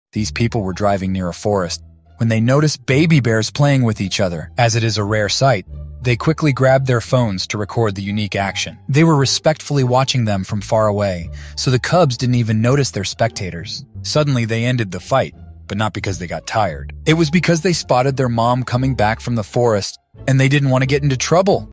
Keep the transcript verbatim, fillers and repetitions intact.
These people were driving near a forest when they noticed baby bears playing with each other. As it is a rare sight, they quickly grabbed their phones to record the unique action. They were respectfully watching them from far away, so the cubs didn't even notice their spectators. Suddenly, they ended the fight, but not because they got tired. It was because they spotted their mom coming back from the forest, and they didn't want to get into trouble.